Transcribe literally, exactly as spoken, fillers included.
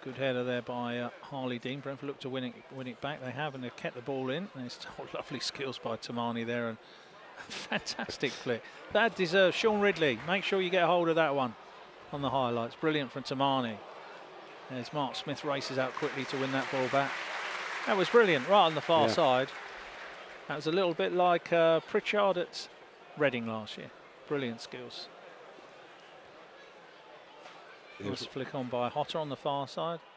Good header there by uh, Harley Dean. Brentford look to win it, win it back. They have, and they've kept the ball in. And it's oh, lovely skills by Toumani there, and fantastic flick. That deserves Sean Ridley. Make sure you get a hold of that one on the highlights. Brilliant from Toumani. There's Mark Smith races out quickly to win that ball back. That was brilliant, right on the far yeah. side. That was a little bit like uh, Pritchard at Reading last year. Brilliant skills. It was flick on by Hotter on the far side.